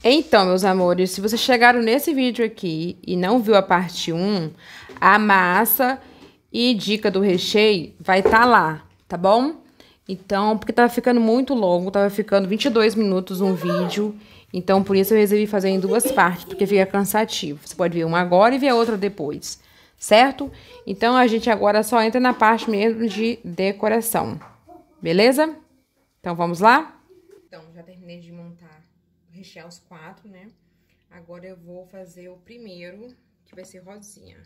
Então, meus amores, se vocês chegaram nesse vídeo aqui e não viu a parte 1, a massa e dica do recheio vai estar lá, tá bom? Então, porque tava ficando muito longo, tava ficando 22 minutos um vídeo, então por isso eu resolvi fazer em duas partes, porque fica cansativo. Você pode ver uma agora e ver a outra depois, certo? Então, a gente agora só entra na parte mesmo de decoração, beleza? Então, vamos lá? Então, já terminei de montar, rechear os 4, né? Agora eu vou fazer o primeiro, que vai ser rosinha.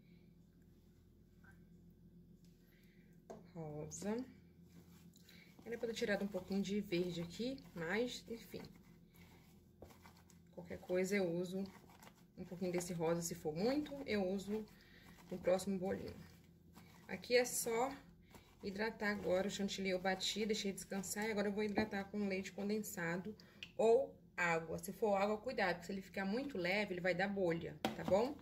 Rosa. Era pra ter tirado um pouquinho de verde aqui, mas, enfim. Qualquer coisa eu uso um pouquinho desse rosa, se for muito, eu uso no próximo bolinho. Aqui é só hidratar agora o chantilly, eu bati, deixei descansar, e agora eu vou hidratar com leite condensado ou água. Se for água, cuidado, porque se ele ficar muito leve, ele vai dar bolha, tá bom?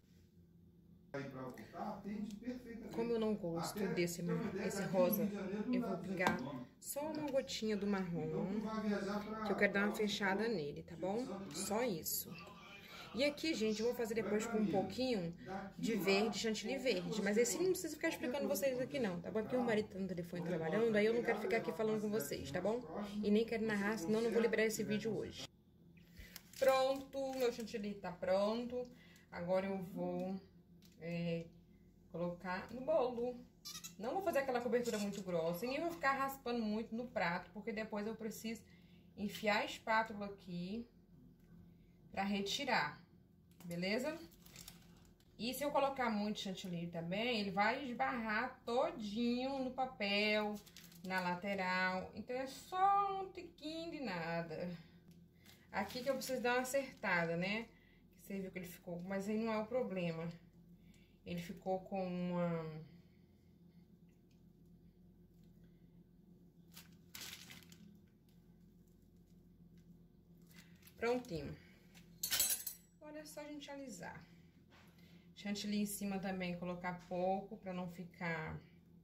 Como eu não gosto desse rosa, eu vou pingar só uma gotinha do marrom, que eu quero dar uma fechada nele, tá bom? Só isso. E aqui, gente, eu vou fazer depois com um pouquinho de verde, chantilly verde. Mas esse não precisa ficar explicando vocês aqui não, tá bom? Porque o marido tá no telefone trabalhando, aí eu não quero ficar aqui falando com vocês, tá bom? E nem quero narrar, senão eu não vou liberar esse vídeo hoje. Pronto, meu chantilly tá pronto. Agora eu vou colocar no bolo. Não vou fazer aquela cobertura muito grossa, e nem vou ficar raspando muito no prato, porque depois eu preciso enfiar a espátula aqui pra retirar, beleza? E se eu colocar muito chantilly também, ele vai esbarrar todinho no papel, na lateral. Então é só um tiquinho de nada. Aqui que eu preciso dar uma acertada, né? Você viu que ele ficou, mas aí não é o problema. Ele ficou com uma... Prontinho. Agora é só a gente alisar. Chantilly em cima também, colocar pouco, pra não ficar...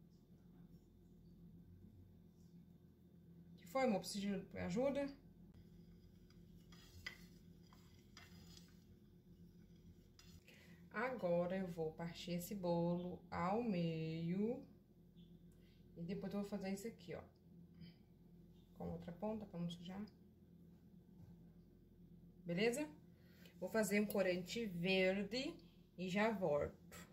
O que foi, amor? Precisa de ajuda? Agora eu vou partir esse bolo ao meio. E depois eu vou fazer isso aqui, ó. Com outra ponta, pra não sujar. Beleza? Vou fazer um corante verde e já volto.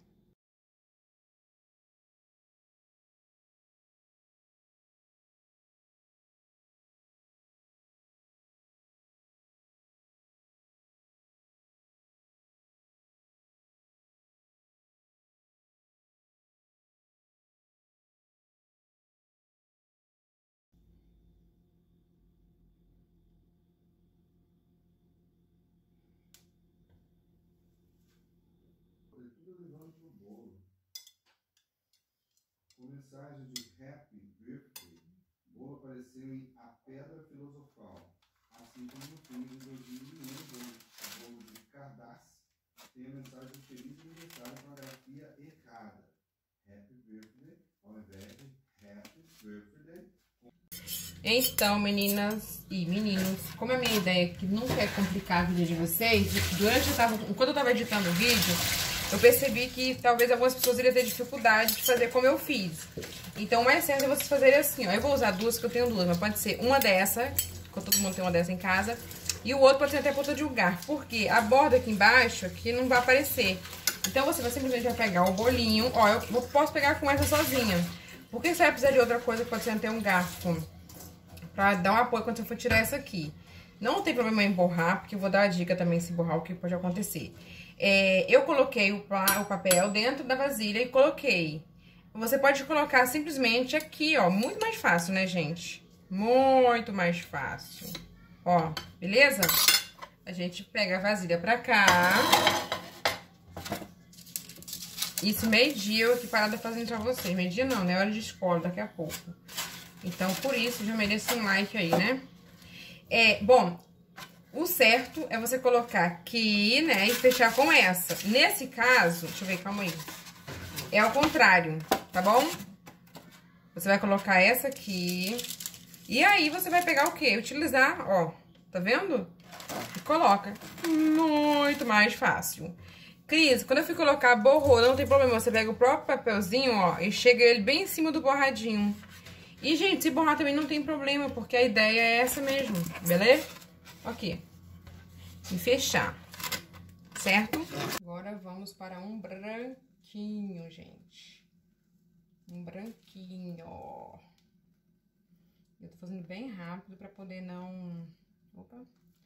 Com mensagem de Happy Birthday, o bolo apareceu em A Pedra Filosofal, assim como no filme de 2001, o bolo de Cardass tem a mensagem de Feliz Aniversário com a grafia errada. Happy Birthday, ao invés de Happy Birthday. Então, meninas e meninos, como a minha ideia é que nunca é complicar a vida de vocês, enquanto eu tava editando o vídeo, eu percebi que talvez algumas pessoas iriam ter dificuldade de fazer como eu fiz. Então, o mais certo é vocês fazerem assim, ó. Eu vou usar duas, que eu tenho duas, mas pode ser uma dessa, porque todo mundo tem uma dessa em casa, e o outro pode ser até a ponta de um garfo, porque a borda aqui embaixo, aqui não vai aparecer. Então, você vai simplesmente pegar o bolinho, ó, eu posso pegar com essa sozinha. Porque você vai precisar de outra coisa, pode ser até um garfo, pra dar um apoio quando você for tirar essa aqui. Não tem problema em borrar, porque eu vou dar a dica também se borrar, o que pode acontecer. Eu coloquei o papel dentro da vasilha e coloquei. Você pode colocar simplesmente aqui, ó. Muito mais fácil, né, gente? Muito mais fácil. Ó, beleza? A gente pega a vasilha pra cá. Isso meio-dia eu aqui parada fazendo pra vocês. Meio-dia não, né? Hora de escola, daqui a pouco. Então, por isso, já mereço um like aí, né? Bom... O certo é você colocar aqui, né, e fechar com essa. Nesse caso, deixa eu ver, calma aí. É ao contrário, tá bom? Você vai colocar essa aqui. E aí, você vai pegar o quê? Utilizar, ó, tá vendo? E coloca. Muito mais fácil. Cris, quando eu fui colocar borrou, não tem problema. Você pega o próprio papelzinho, ó, e chega ele bem em cima do borradinho. E, gente, se borrar também não tem problema, porque a ideia é essa mesmo, beleza? Aqui. E fechar. Certo? Agora vamos para um branquinho, gente. Um branquinho. Eu tô fazendo bem rápido pra poder não... Opa!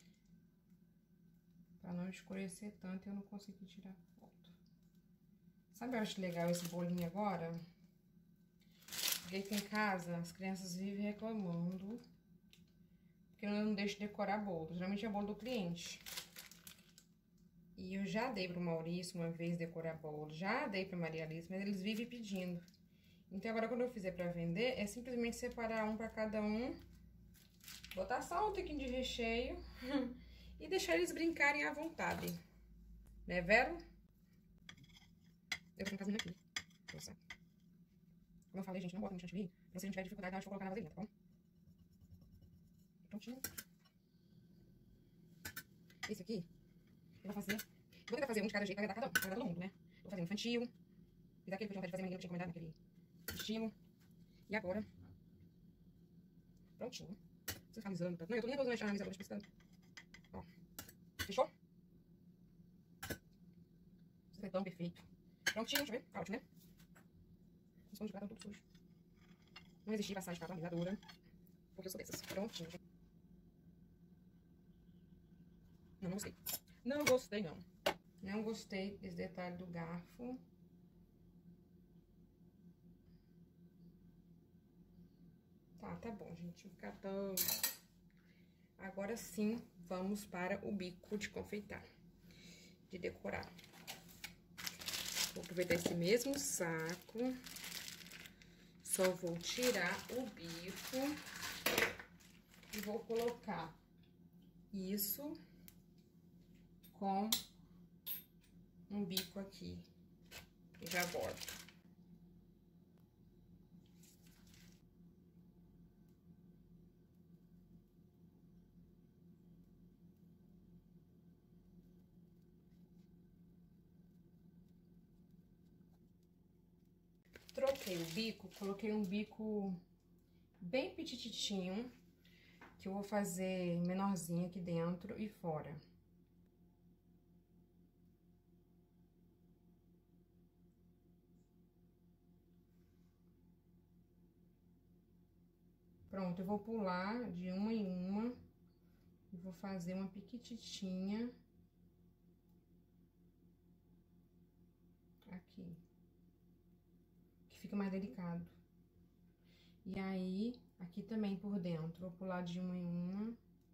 Pra não escurecer tanto e eu não conseguir tirar foto. Sabe, eu acho legal esse bolinho agora? Porque aqui em casa, as crianças vivem reclamando porque eu não deixo decorar bolo. Geralmente é bolo do cliente. E eu já dei pro Maurício uma vez decorar bolo. Já dei pra Maria Alice, mas eles vivem pedindo. Então, agora, quando eu fizer pra vender, é simplesmente separar um pra cada um. Botar só um tiquinho de recheio. E deixar eles brincarem à vontade. Né, Vero? Eu vou colocar aqui. Nossa. Como eu falei, gente, não bota no chantilly. Se você não tiver dificuldade, eu vou colocar na vasilhinha, tá bom? Prontinho. Esse aqui, eu vou fazer... Vou tentar fazer um de cada jeito, pra agradar cada todo mundo, né? Vou fazer um infantil. Fiz aquele que eu tinha vontade de fazer, mas eu tinha encomendado naquele estilo. E agora... Prontinho. Você tá alisando, tá? Não, eu tô nem usando a alisadora de piscando. Ó. Fechou? Isso é tão perfeito. Prontinho, deixa eu ver. Tá ótimo, né? Os pães de prato estão tudo sujos. Não existia passar de prato na alisadora. Porque eu sou dessas. Prontinho. Não gostei. Não gostei, não. Não gostei desse detalhe do garfo. Tá bom, gente. Não ficar tão... Agora sim, vamos para o bico de confeitar. De decorar. Vou aproveitar esse mesmo saco. Só vou tirar o bico. E vou colocar isso com um bico aqui. E já volto. Troquei o bico, coloquei um bico bem petititinho, que eu vou fazer menorzinho aqui dentro e fora. Pronto, eu vou pular de uma em uma e vou fazer uma piquititinha aqui, que fica mais delicado. E aí, aqui também por dentro, vou pular de uma em uma.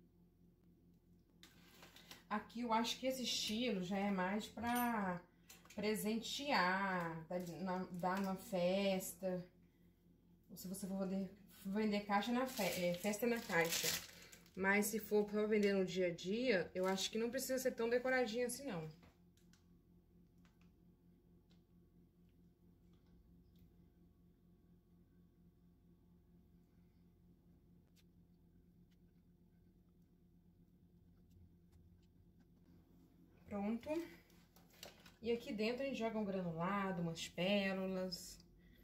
Aqui eu acho que esse estilo já é mais pra presentear, dar numa festa. Ou se você for vender caixa na festa na caixa. Mas se for pra vender no dia a dia, eu acho que não precisa ser tão decoradinho assim, não. Pronto. E aqui dentro a gente joga um granulado, umas pérolas.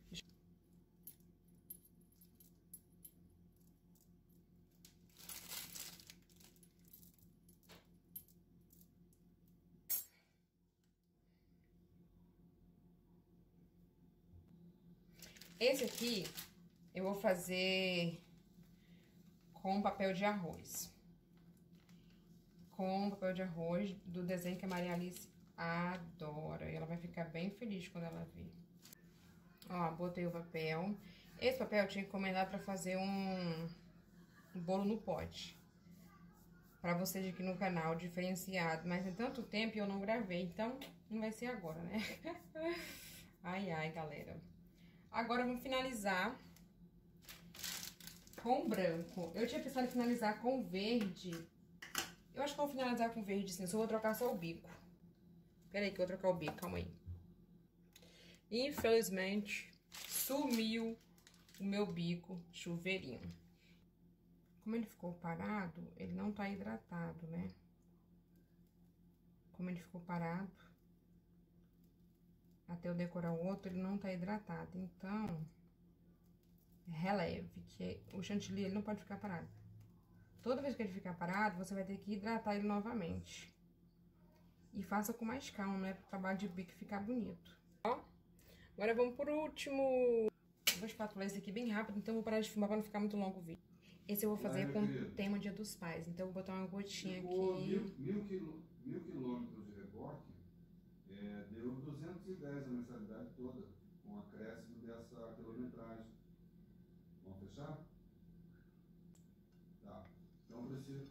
Esse aqui eu vou fazer com papel de arroz. Com papel de arroz do desenho que a Maria Alice adora. E ela vai ficar bem feliz quando ela ver. Ó, botei o papel. Esse papel eu tinha encomendado pra fazer um bolo no pote. Pra vocês aqui no canal, diferenciado. Mas tem tanto tempo e eu não gravei, então não vai ser agora, né? Ai, ai, galera. Agora vamos finalizar com branco. Eu tinha pensado em finalizar com verde. Eu acho que eu vou finalizar com verde, sim. Só vou trocar só o bico. Pera aí que eu vou trocar o bico, calma aí. Infelizmente, sumiu o meu bico chuveirinho. Como ele ficou parado, ele não tá hidratado, né? como ele ficou parado, até eu decorar o outro, ele não tá hidratado. Então, releve, que o chantilly ele não pode ficar parado. Toda vez que ele ficar parado, você vai ter que hidratar ele novamente. E faça com mais calma, né? Para o trabalho de bico ficar bonito. Ó, agora vamos por último. Eu vou espatular esse aqui bem rápido, então eu vou parar de filmar para não ficar muito longo o vídeo. Esse eu vou fazer com o tema Dia dos Pais, então eu vou botar uma gotinha aqui. 1.000 quilômetros de reboque, deu 210 a mensalidade toda, com o acréscimo dessa quilometragem. Vamos fechar? Tá. Então preciso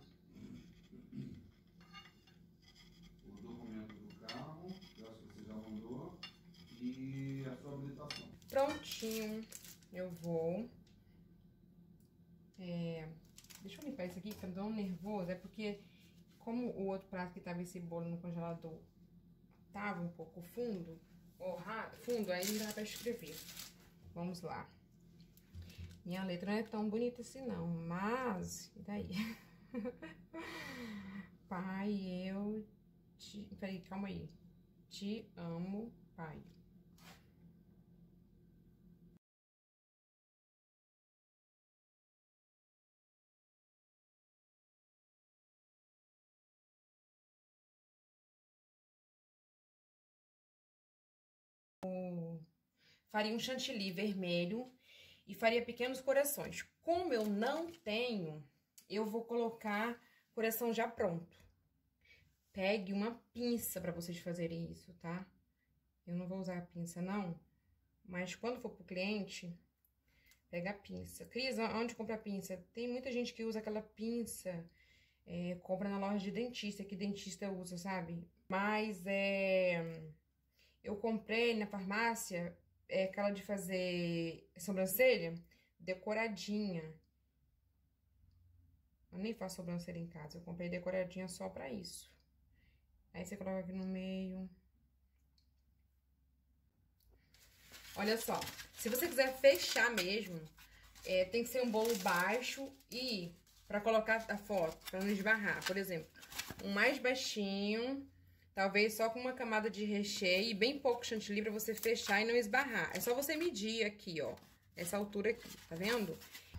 o documento do carro, que eu acho que você já mandou, e a sua habilitação. Prontinho. Eu vou... Deixa eu limpar isso aqui, que tá me dando nervoso. É porque, como o outro prato que tava esse bolo no congelador tava um pouco fundo, aí não dá pra escrever. Vamos lá. Minha letra não é tão bonita assim, não, mas... E daí? Pai, eu te... Peraí, calma aí. Te amo, pai. Faria um chantilly vermelho e faria pequenos corações. Como eu não tenho, eu vou colocar coração já pronto. Pegue uma pinça para vocês fazerem isso, tá? Eu não vou usar a pinça, não. Mas quando for pro cliente, pega a pinça. Cris, onde compra a pinça? Tem muita gente que usa aquela pinça, compra na loja de dentista, que dentista usa, sabe? Mas eu comprei na farmácia aquela de fazer sobrancelha decoradinha. Eu nem faço sobrancelha em casa, eu comprei decoradinha só pra isso. Aí você coloca aqui no meio. Olha só, se você quiser fechar mesmo, tem que ser um bolo baixo e pra colocar a foto, pra não esbarrar, por exemplo, um mais baixinho, talvez só com uma camada de recheio e bem pouco chantilly pra você fechar e não esbarrar. É só você medir aqui, ó, essa altura aqui, tá vendo?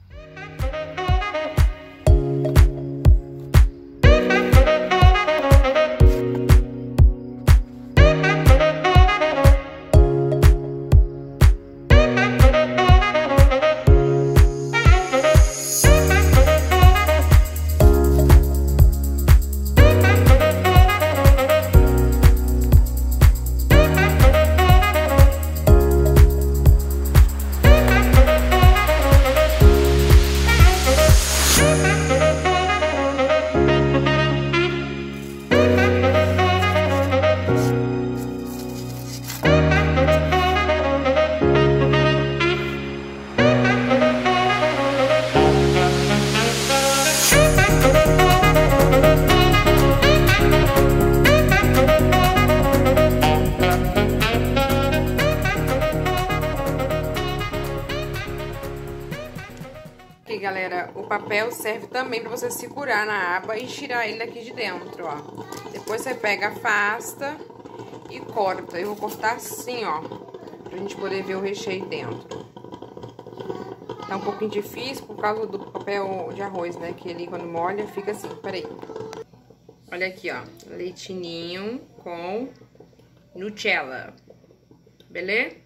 Galera, o papel serve também para você segurar na aba e tirar ele daqui de dentro, ó. Depois você pega, afasta e corta. Eu vou cortar assim, ó, pra gente poder ver o recheio dentro. Tá um pouquinho difícil por causa do papel de arroz, né? Que ele, quando molha, fica assim. Peraí. Olha aqui, ó. Leitinho com Nutella. Beleza?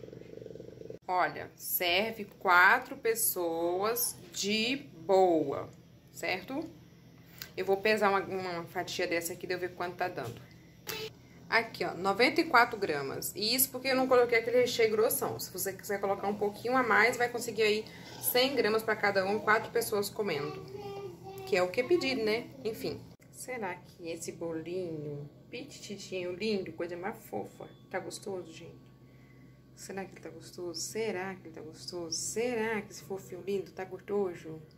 Olha, serve 4 pessoas de boa, certo? Eu vou pesar uma fatia dessa aqui, de eu ver quanto tá dando. Aqui, ó, 94 gramas. E isso porque eu não coloquei aquele recheio grossão. Se você quiser colocar um pouquinho a mais, vai conseguir aí 100 gramas pra cada um, 4 pessoas comendo. Que é o que é pedido, né? Enfim. Será que esse bolinho petititinho, lindo, coisa mais fofa, tá gostoso, gente? Será que ele tá gostoso? Será que ele tá gostoso? Será que esse fofinho lindo tá gostoso?